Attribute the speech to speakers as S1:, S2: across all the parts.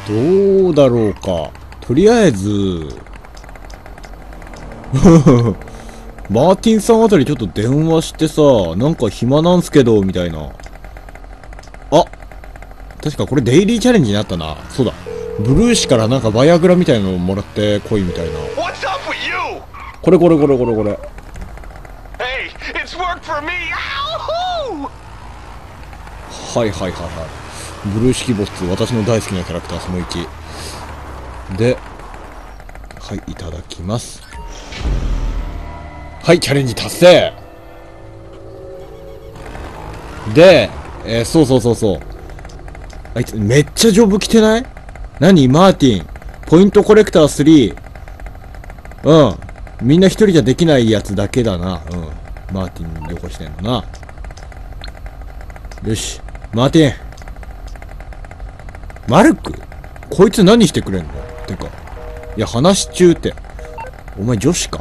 S1: どうだろうか。とりあえず、マーティンさんあたりちょっと電話してさ、なんか暇なんすけど、みたいな。あ、確かこれデイリーチャレンジになったな。そうだ。ブルー氏からなんかバイアグラみたいなのもらってこいみたいな。これ。はい。ブルー式ボス、私の大好きなキャラクターその1。で、はい、いただきます。はい、チャレンジ達成で、そう。あいつ、めっちゃジョブ来てない？何マーティン。ポイントコレクター3。うん。みんな一人じゃできないやつだけだな。うん。マーティン旅行してんのな。よし。マーティン。マルク？こいつ何してくれんの？てか。いや、話中って。お前女子か。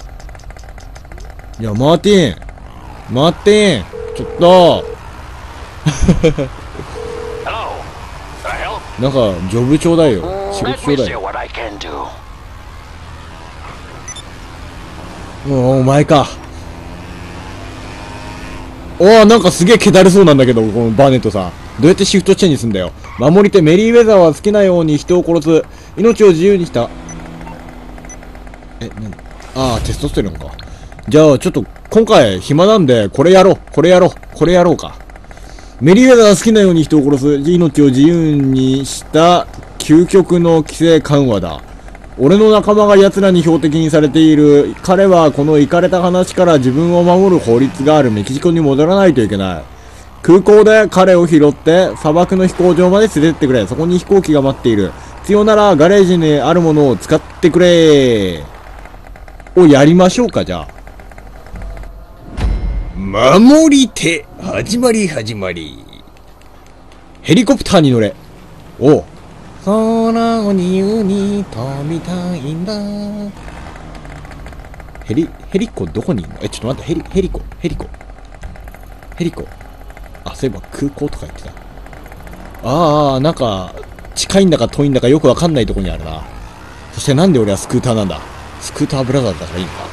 S1: いや、マーティンちょっとなんか、ジョブちょうだいよ。仕事ちょうだいよ。お前か。なんかすげえ気だるそうなんだけど、このバーネットさん。どうやってシフトチェンジすんだよ。守り手メリーウェザーは好きなように人を殺す。命を自由にした。何？テストステロンか。じゃあ、ちょっと、今回、暇なんで、これやろうか。メリーウェザーは好きなように人を殺す。命を自由にした、究極の規制緩和だ。俺の仲間が奴らに標的にされている。彼はこのイカれた話から自分を守る法律があるメキシコに戻らないといけない。空港で彼を拾って砂漠の飛行場まで連れてってくれ。そこに飛行機が待っている。必要ならガレージにあるものを使ってくれ。をやりましょうか、じゃあ。守り手。始まり。ヘリコプターに乗れ。おう。空を自由に飛びたいんだ。ヘリコどこにいんの？ちょっと待って、ヘリコ。あ、そういえば空港とか言ってた。なんか、近いんだか遠いんだかよくわかんないとこにあるな。そしてなんで俺はスクーターなんだ？スクーターブラザーだからいいのか。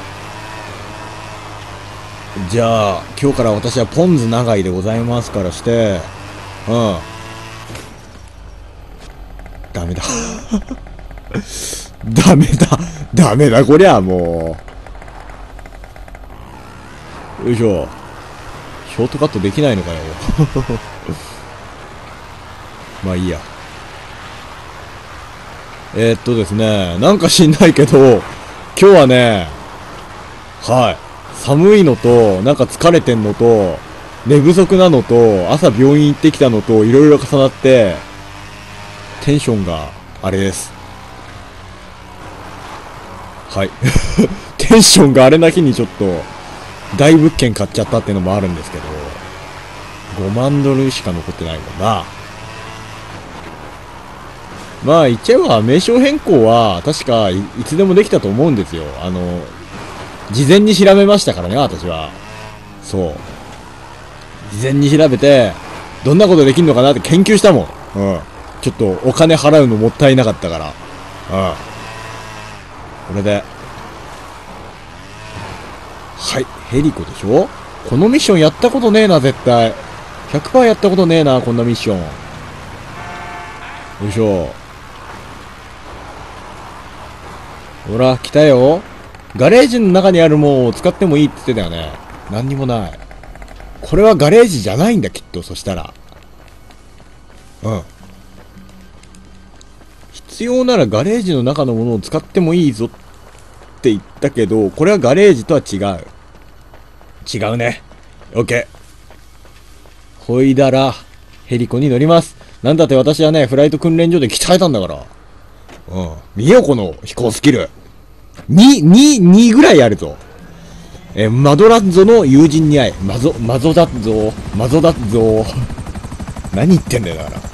S1: じゃあ、今日から私はポンズ長井でございますからして、ダメだ。ダメだ、こりゃもう。よいしょ。ショートカットできないのかよ。まあいいや。ですね、なんか知んないけど、今日はね、はい。寒いのと、なんか疲れてんのと、寝不足なのと、朝病院行ってきたのと、いろいろ重なって、テンションが、あれです。はい。テンションがあれな日にちょっと、大物件買っちゃったってのもあるんですけど、5万ドルしか残ってないもんな。まあ言っちゃえば名称変更は確か いつでもできたと思うんですよ。事前に調べましたからね、私は。そう。事前に調べて、どんなことできんのかなって研究したもん。ちょっとお金払うのもったいなかったから。これで。はい、ヘリコでしょ？このミッションやったことねえな、絶対。100% やったことねえな、こんなミッション。よいしょ。ほら、来たよ。ガレージの中にあるもんを使ってもいいって言ってたよね。何にもない。これはガレージじゃないんだ、きっと。そしたら。必要ならガレージの中のものを使ってもいいぞって言ったけど、これはガレージとは違う。違うね。オッケー。ほいだら、ヘリコに乗ります。なんだって私はね、フライト訓練所で鍛えたんだから。見よ、この飛行スキル。2ぐらいあるぞ。マドラッゾの友人に会え。マゾダッゾ。何言ってんだよ、だから。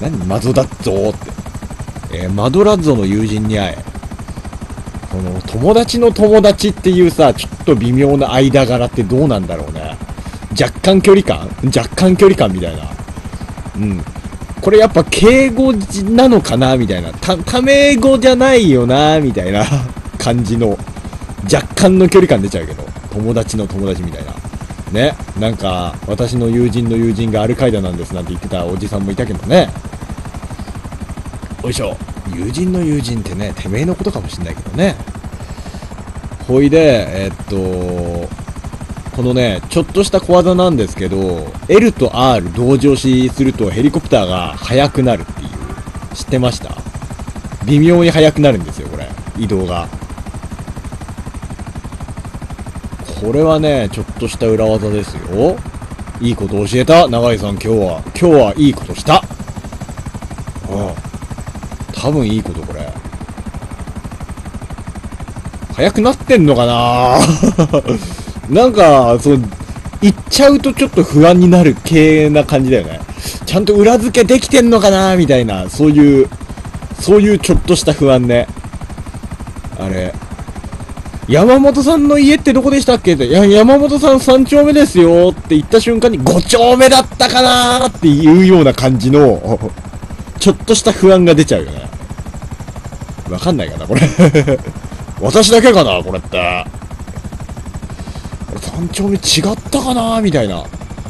S1: 何マゾダッゾって。マドラッゾの友人に会え。この、友達の友達っていうさ、ちょっと微妙な間柄ってどうなんだろうね。若干距離感みたいな。 これやっぱ敬語なのかなみたいな。タメ語じゃないよなみたいな感じの、若干の距離感出ちゃうけど、友達の友達みたいな。ね。なんか、私の友人の友人がアルカイダなんですなんて言ってたおじさんもいたけどね。よいしょ。友人の友人ってね、てめえのことかもしんないけどね。ほいで、このね、ちょっとした小技なんですけど、L と R 同時押しするとヘリコプターが速くなるっていう。知ってました？微妙に速くなるんですよ、これ。移動が。これはね、ちょっとした裏技ですよ。いいこと教えた、永井さん、今日はいいことした。うん。多分いいこと、これ。速くなってんのかななんか、行っちゃうとちょっと不安になる系な感じだよね。ちゃんと裏付けできてんのかなみたいな、そういうちょっとした不安ね。あれ。山本さんの家ってどこでしたっけって、いや、山本さん3丁目ですよって言った瞬間に5丁目だったかなっていうような感じの、ちょっとした不安が出ちゃうよね。わかんないかな、これ。私だけかな、これって。3丁目違ったかなみたいな。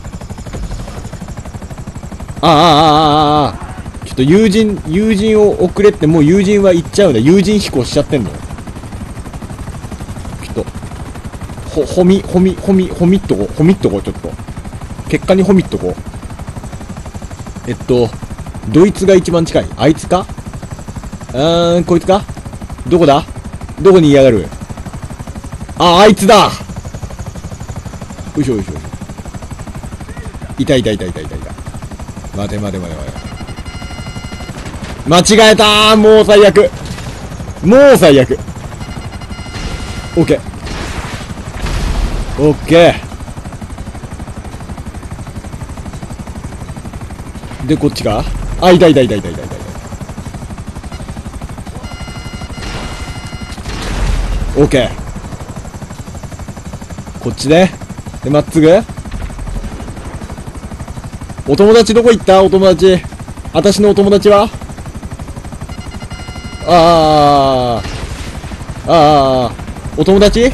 S1: ちょっと友人を送れって、もう友人は行っちゃうんだ。友人飛行しちゃってんの。ちょっと、ほみっとこ、ちょっと。結果にほみっとこ。ドイツが一番近い。あいつか？こいつか？どこだ？どこにいやがる？あいつだ！よいしょよいしょ。いた。待て。間違えたー！もう最悪。オッケー。で、こっちか？いた。オッケー。こっちね。で、まっすぐ？お友達どこ行った？お友達。私のお友達は？お友達？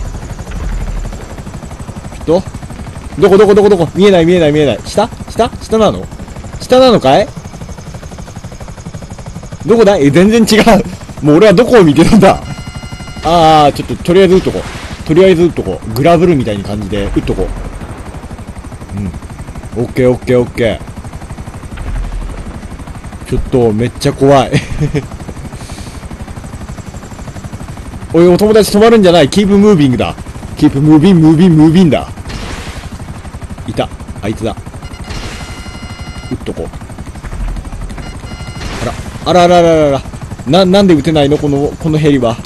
S1: どこ見えない。下なのかい？どこだ？全然違う。もう俺はどこを見てたんだ？ちょっと、とりあえず撃っとこう。グラブルみたいな感じで撃っとこう。オッケー。ちょっと、めっちゃ怖い。おい、お友達止まるんじゃない。キープムービングだ。キープムービンだ。いた。あいつだ。撃っとこう。あら。なんで撃てないのこのヘリは。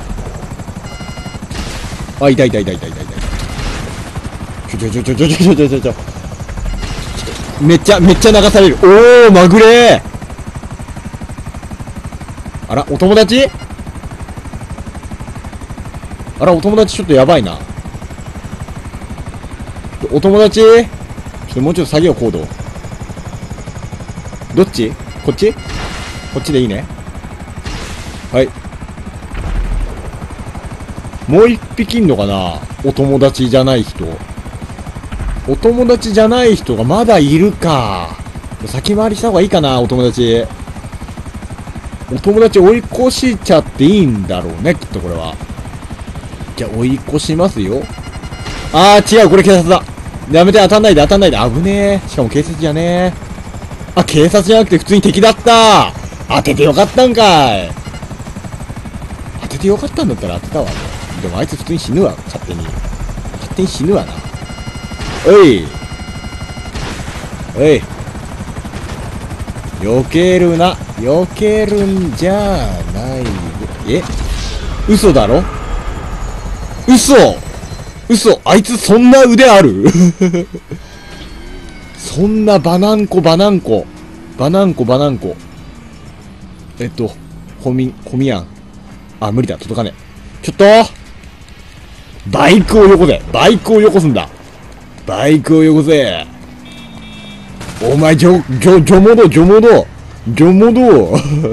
S1: いた。ちょ。めっちゃ流される。まぐれー。あら、お友達ちょっとやばいな。お友達ちょっともうちょっと下げよう、高度。どっち？こっちでいいね。はい。もう一匹いんのかな？お友達じゃない人がまだいるか。先回りした方がいいかな、お友達追い越しちゃっていいんだろうね、きっとこれは。じゃあ追い越しますよ。違う、これ警察だ。やめて、当たんないで。危ねえ。しかも警察じゃねえ。警察じゃなくて普通に敵だった。当ててよかったんかい。当ててよかったんだったら当てたわ。でもあいつ普通に死ぬわ、勝手に死ぬわな。おい。避けるんじゃない。嘘だろ？嘘。あいつそんな腕ある？そんなバナンコ。ホミヤン。無理だ、届かねえ。ちょっとバイクをよこすんだ。バイクをよこせ。お前、除モド。 じゃもど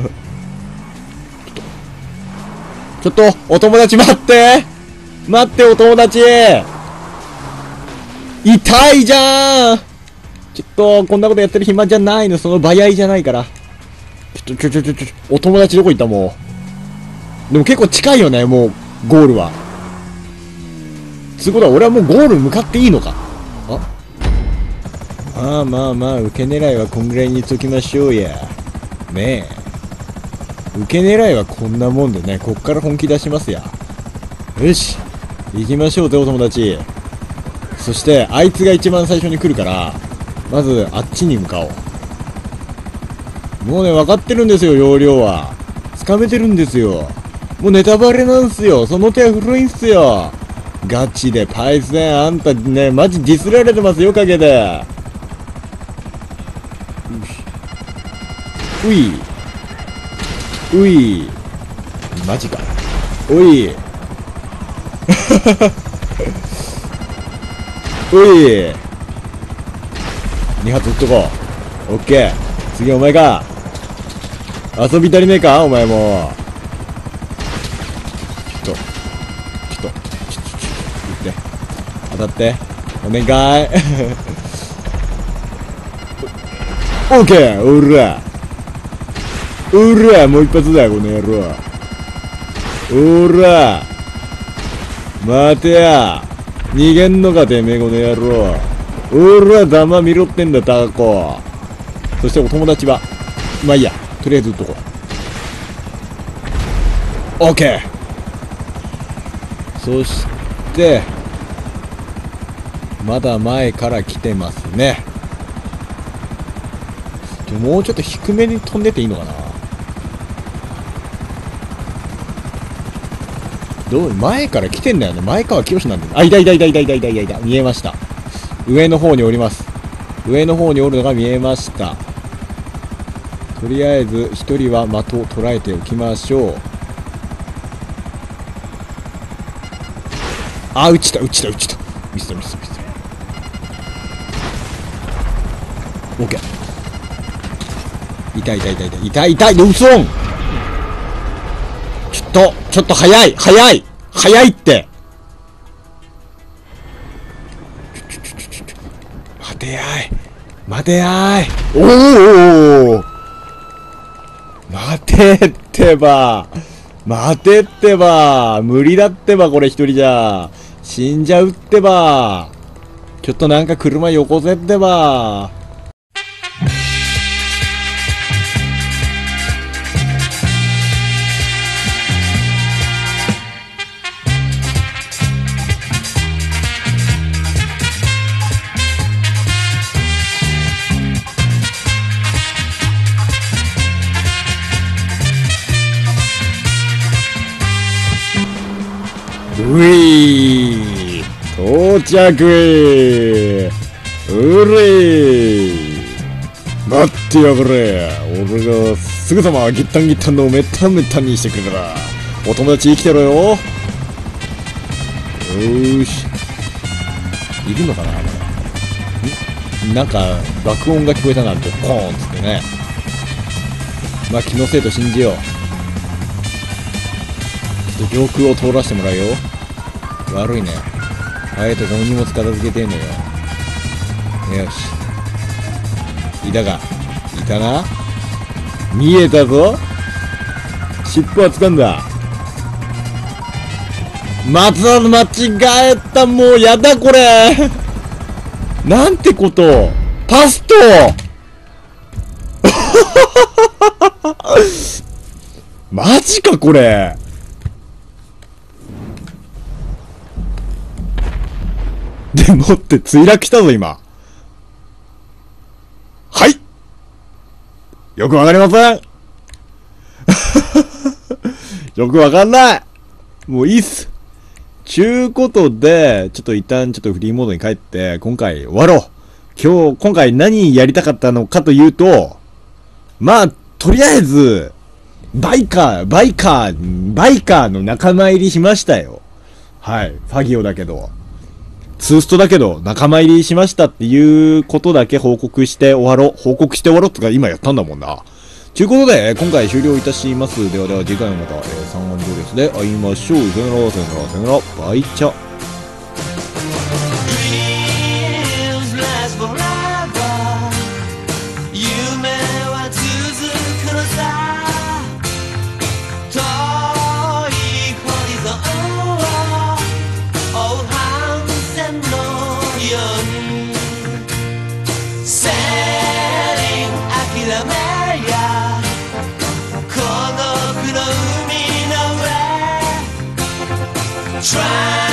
S1: ちょっと、お友達待って待って、お友達痛いじゃんちょっと、こんなことやってる暇じゃないの。その場合じゃないから。お友達どこ行ったもう。でも結構近いよね、もう、ゴールは。つうことは、俺はもうゴール向かっていいのか。まあまあまあ、受け狙いはこんぐらいにしときましょうや。ねえ。受け狙いはこんなもんでね、こっから本気出しますや。よし。行きましょうぜ、お友達。そして、あいつが一番最初に来るから、まず、あっちに向かおう。もうね、分かってるんですよ、容量は。つかめてるんですよ。もうネタバレなんすよ。その手は古いんすよ。ガチでパイセン、あんたね、マジディスられてますよ、陰で。うい。うい。マジか。おい。おい。2発撃っとこう。オッケー。次お前か。遊び足りねえかお前も。撃って。当たって。お願い。オッケーおらおらもう一発だよ、この野郎。おら待てや逃げんのかてめえ、この野郎。おら弾見ろってんだ、タコ。そしてお友達はまあいいや、とりあえず撃っとこう。オッケー。そしてまだ前から来てますね。もうちょっと低めに飛んでていいのかな。前から来てんだよね。前川清なんだよ。あ、いた。見えました。上の方におります。上の方におるのが見えました。とりあえず一人は的を捉えておきましょう。あ、撃ちた。ミスった。オッケー。痛い嘘ん。ちょっと早いって待てやいおお待てってば無理だってば、これ一人じゃ死んじゃうってば。ちょっとなんか車よこせってば。うい到着うれ待ってやがれ。俺がすぐさまギッタンのメタにしてくるから、お友達生きてろよ。よーし、いるのかな。なんか爆音が聞こえたな、ドコーンっつってね。まあ気のせいと信じよう。ちょっと上空を通らせてもらうよ。悪いね。あえてお荷物片付けてんのよ。よし。いたな。見えたぞ。尻尾は掴んだ。間違えた。もうやだこれ。なんてこと。パストマジかこれ。でもって墜落したぞ今。はい。よくわかりません。よくわかんない。もういいっす。ちゅうことで、ちょっと一旦フリーモードに帰って、今回終わろう。今回何やりたかったのかというと、まあ、とりあえず、バイカーの仲間入りしましたよ。はい。ファギオだけど。ツーストだけど、仲間入りしましたっていうことだけ報告して終わろうとか今やったんだもんな。 ということで、今回終了いたします。ではでは次回もまた、サンアンドレスで会いましょう。さよなら、さよなら、さよなら、バイチャ。
S2: Dreams last forever 夢は続くのさ遠いホリゾンを追う帆船のように Sailing 諦めや孤独の海の上 Try